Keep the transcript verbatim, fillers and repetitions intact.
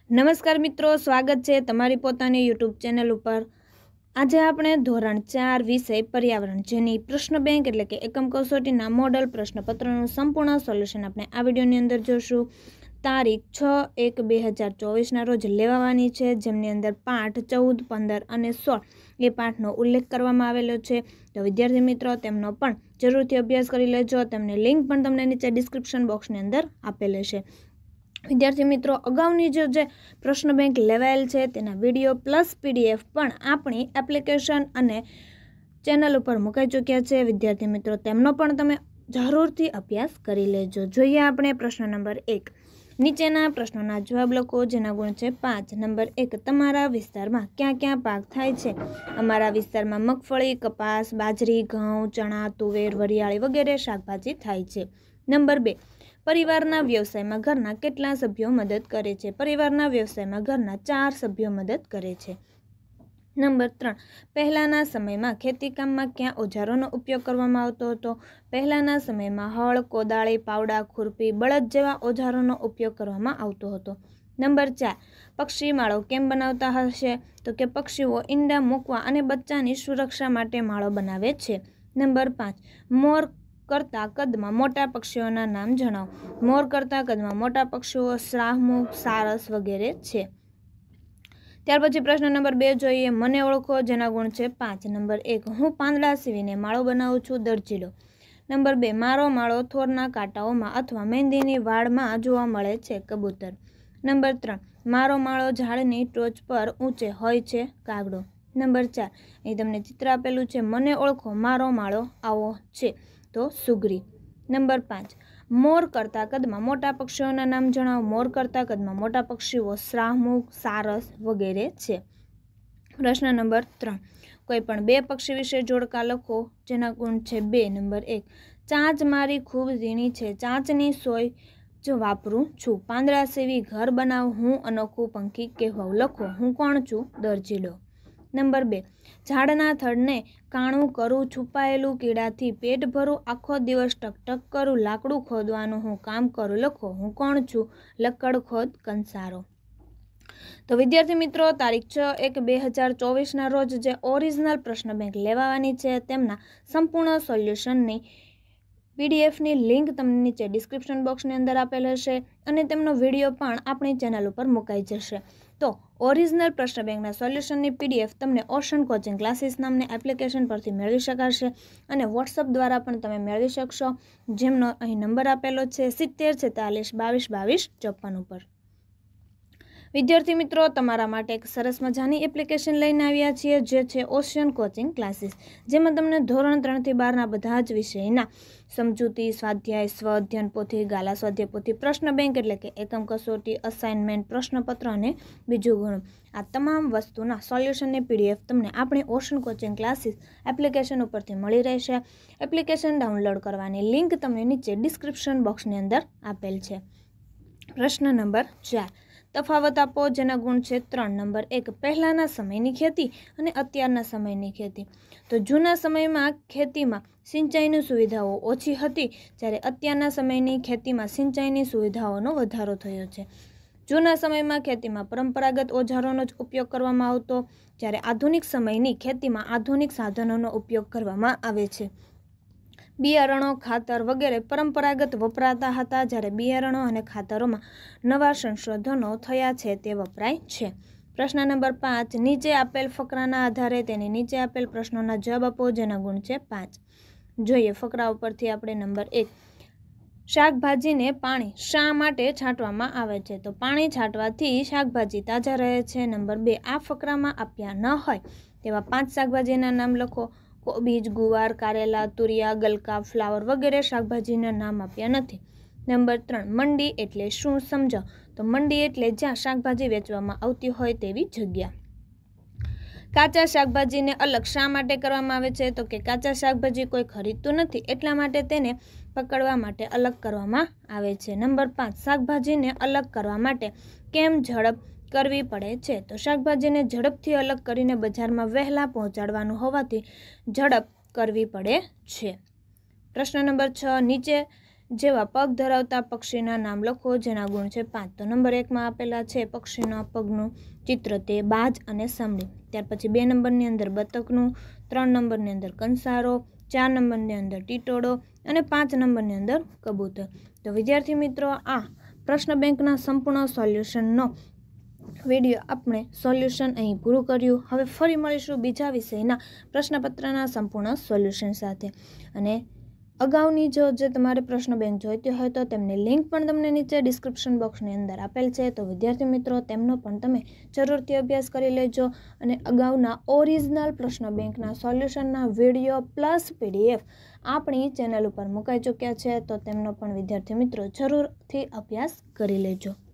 નમસ્કાર મિત્રો, સ્વાગત છે તમારી પોતાની યુટ્યુબ ચેનલ ઉપર। આજે આપણે ધોરણ ચાર વિષય પર્યાવરણ જેની પ્રશ્ન બેંક એટલે કે એકમ કસોટીના મોડલ પ્રશ્નપત્રનું સંપૂર્ણ સોલ્યુશન આપણે આ વિડીયોની અંદર જોશું। તારીખ છ એક બે હજાર ચોવીસના રોજ લેવાવાની છે, જેમની અંદર પાઠ ચૌદ, પંદર અને સોળ એ પાઠનો ઉલ્લેખ કરવામાં આવેલો છે। તો વિદ્યાર્થી મિત્રો તેમનો પણ જરૂરથી અભ્યાસ કરી લેજો। તેમની લિંક પણ તમને નીચે ડિસ્ક્રિપ્શન બોક્સની અંદર આપેલી છે। વિદ્યાર્થી મિત્રો, અગાઉની જે જે પ્રશ્ન બેંક લેવાયેલ છે તેના વિડીયો પ્લસ પીડીએફ પણ આપણી એપ્લિકેશન અને ચેનલ ઉપર મુકાઈ ચૂક્યા છે। વિદ્યાર્થી મિત્રો, તેમનો પણ તમે જરૂરથી અભ્યાસ કરી લેજો। જોઈએ આપણે પ્રશ્ન નંબર એક। નીચેના પ્રશ્નોના જવાબ લખો, જેના ગુણ છે પાંચ। નંબર એક, તમારા વિસ્તારમાં ક્યાં ક્યાં પાક થાય છે? અમારા વિસ્તારમાં મગફળી, કપાસ, બાજરી, ઘઉં, ચણા, તુવેર, વરિયાળી વગેરે શાકભાજી થાય છે। નંબર બે, પરિવારના વ્યવસાયમાં ઘરના કેટલા સભ્યો મદદ કરે છે? પરિવારના વ્યવસાયમાં ઘરના ચાર સભ્યો મદદ કરે છે। નંબર ત્રણ, પહેલાંના સમયમાં ખેતીકામમાં ક્યાં ઓજારોનો ઉપયોગ કરવામાં આવતો હતો? પહેલાંના સમયમાં હળ, કોદાળી, પાવડા, ખુરપી, બળદ જેવા ઓજારોનો ઉપયોગ કરવામાં આવતો હતો। નંબર ચાર, પક્ષી માળો કેમ બનાવતા હશે? તો કે પક્ષીઓ ઈંડા મૂકવા અને બચ્ચાની સુરક્ષા માટે માળો બનાવે છે। નંબર પાંચ, મોર કરતા કદમાં મોટા પક્ષીઓના નામ જણાવો। મોર કરતા કદમાં મોટા પક્ષીઓ શાહમૃગ, સારસ વગેરે છે। ત્યાર પછી પ્રશ્ન નંબર બે જોઈએ। મને ઓળખો, જેના ગુણ છે પાંચ। નંબર એક, હું પાંદડા સીવીને માળો બનાવું છું, દરજી લો। નંબર બે, મારો માળો થોરના કાંટાઓમાં અથવા મહેંદીની વાળમાં જોવા મળે છે, કબૂતર। નંબર ત્રણ, મારો માળો ઝાડની ટોચ પર ઊંચે હોય છે, કાગડો। નંબર ચાર, અહીં તમને ચિત્ર આપેલું છે, મને ઓળખો, મારો માળો આવો છે, તો સુગરી। નંબર પાંચ, મોર કરતા કદમાં મોટા પક્ષીઓના નામ જણાવો। મોર કરતા કદમાં મોટા પક્ષીઓ શાહમૃગ, સારસ વગેરે છે। પ્રશ્ન નંબર ત્રણ, કોઈ પણ બે પક્ષી વિશે જોડકા લખો, જેના ગુણ છે બે। નંબર એક, ચાંચ મારી ખૂબ ઝીણી છે, ચાંચની સોય જ વાપરું છું, પાંદડા સીવી ઘર બનાવ, હું અનોખું પંખી કહેવાઉં, લખો, હું કોણ છું, દરજી લો। નંબર બે, ઝાડના થડને કાણું કરું, છુપાયેલું કીડાથી પેટ ભરું, આખો દિવસ ટકટક કરું, લાકડું ખોદવાનું હું કામ કરું, લખો, હું કોણ છું, લક્કડ ખોદ કંસારો। તો વિદ્યાર્થી મિત્રો, તારીખ છ એક બે હજાર ચોવીસના રોજ જે ઓરિજિનલ પ્રશ્ન બેંક લેવાની છે તેમના સંપૂર્ણ સોલ્યુશનની પીડીએફની લિંક તમને નીચે ડિસ્ક્રિપ્શન બોક્સની અંદર આપેલ હશે અને તેમનો વિડીયો પણ આપણી ચેનલ ઉપર મુકાઈ જશે। તો ઓરિજિનલ પ્રશ્ન બેંકના સોલ્યુશનની પીડીએફ તમને ઓશન કોચિંગ ક્લાસીસ નામની એપ્લિકેશન પરથી મેળવી શકાશે અને વોટ્સઅપ દ્વારા પણ તમે મેળવી શકશો, જેમનો અહીં નંબર આપેલો છે સિત્તેર છેતાલીસ બાવીસ બાવીસ ચોપન ઉપર। વિદ્યાર્થી મિત્રો, તમારા માટે એક સરસ મજાની એપ્લિકેશન લઈને આવ્યા છીએ, જે છે ઓશન કોચિંગ ક્લાસીસ, જેમાં તમને ધોરણ ત્રણથી બારના બધા જ વિષયના સમજૂતી, સ્વાધ્યાય, સ્વ અધ્યયન પોથી, ગાલા સ્વાધ્યાય પોથી, પ્રશ્ન બેંક એટલે કે એકમ કસોટી, અસાઇનમેન્ટ, પ્રશ્નપત્ર અને બીજું ઘણું, આ તમામ વસ્તુના સોલ્યુશનની પીડીએફ તમને આપણી ઓશન કોચિંગ ક્લાસીસ એપ્લિકેશન ઉપરથી મળી રહેશે। એપ્લિકેશન ડાઉનલોડ કરવાની લિંક તમને નીચે ડિસ્ક્રિપ્શન બોક્સની અંદર આપેલ છે। પ્રશ્ન નંબર ચાર, તફાવત આપો, જેના ગુણ છે ત્રણ। નંબર એક, પહેલાંના સમયની ખેતી અને અત્યારના સમયની ખેતી। તો જૂના સમયમાં ખેતીમાં સિંચાઈની સુવિધાઓ ઓછી હતી, જ્યારે અત્યારના સમયની ખેતીમાં સિંચાઈની સુવિધાઓનો વધારો થયો છે। જૂના સમયમાં ખેતીમાં પરંપરાગત ઓજારોનો જ ઉપયોગ કરવામાં આવતો, જ્યારે આધુનિક સમયની ખેતીમાં આધુનિક સાધનોનો ઉપયોગ કરવામાં આવે છે। બિયારણો, ખાતર વગેરે પરંપરાગત વપરાતા હતા, જ્યારે બિયારણો અને ખાતરોમાં નવા સંશોધનો થયા છે તે વપરાય છે। પ્રશ્ન નંબર પાંચ, નીચે આપેલ ફકરાના આધારે તેની નીચે આપેલ પ્રશ્નોના જવાબ આપો, જેના ગુણ છે પાંચ। જોઈએ ફકરા ઉપરથી આપણે નંબર એક, શાકભાજીને પાણી શા માટે છાંટવામાં આવે છે? તો પાણી છાંટવાથી શાકભાજી તાજા રહે છે। નંબર બે, આ ફકરામાં આપ્યા ન હોય તેવા પાંચ શાકભાજીના નામ લખો। કોબીજ, ગુવાર, કારેલા, તુરિયા, ગલકા, ફ્લાવર વગેરે શાકભાજીના નામ આપ્યા નથી। નંબર ત્રણ, મંડી એટલે શું સમજો? તો મંડી એટલે જ્યાં શાકભાજી વેચવામાં આવતી હોય તેવી જગ્યા। કાચા શાકભાજીને અલગ શા માટે કરવામાં આવે છે? તો કે કાચા શાકભાજી કોઈ ખરીદતું નથી, એટલા માટે તેને પકડવા માટે અલગ કરવામાં આવે છે। નંબર પાંચ, શાકભાજીને અલગ કરવા માટે કેમ ઝડપ કરવી પડે છે? તો શાકભાજીને ઝડપથી અલગ કરીને બજારમાં વહેલા પહોંચાડવાનું હોવાથી ઝડપ કરવી પડે છે। પ્રશ્ન નંબર છ, નીચે જેવા પગ ધરાવતા પક્ષીના નામ લખો જેના ગુણ છે પાંચ. તો નંબર એકમાં આપેલા છે પક્ષીના પગનું ચિત્ર તે બાજ અને સમડી. ત્યાર પછી બે નંબરની અંદર બતકનું, ત્રણ નંબરની અંદર કંસારો, ચાર નંબરની અંદર ટીટોળો અને પાંચ નંબરની અંદર કબૂતર. તો વિદ્યાર્થી મિત્રો, આ પ્રશ્ન બેંકના સંપૂર્ણ સોલ્યુશનનો વિડીયો આપણે સોલ્યુશન અહીં પૂરું કર્યું. હવે ફરી મળીશું બીજા વિષયના પ્રશ્નપત્રના સંપૂર્ણ સોલ્યુશન સાથે. અને અગાઉની જો જે તમારે પ્રશ્ન બેંક જોઈતી હોય તો તેમની લિંક પણ તમને નીચે ડિસ્ક્રિપ્શન બોક્સની અંદર આપેલ છે. તો વિદ્યાર્થી મિત્રો, તેમનો પણ તમે જરૂરથી અભ્યાસ કરી લેજો. અને અગાઉના ઓરિજિનલ પ્રશ્ન બેંકના સોલ્યુશનના વિડીયો પ્લસ પીડીએફ આપણી ચેનલ ઉપર મુકાઈ ચૂક્યા છે. તો તેમનો પણ વિદ્યાર્થી મિત્રો જરૂરથી અભ્યાસ કરી લેજો.